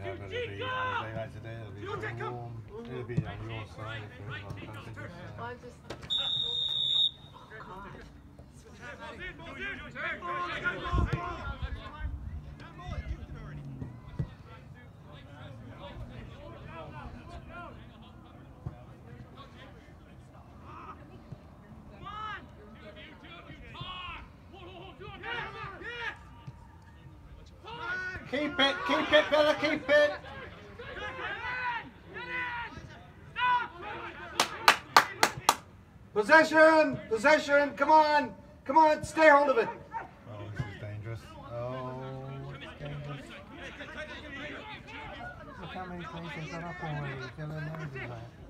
know, but it'll be on a day like today, it'll be so warm. It'll be on your side if you're on the Well, I'm just... Keep it, Bella, keep it! Possession, come on, stay hold of it. Oh, this is dangerous. Oh, it's dangerous. Look how many places are up already. Dylan knows that.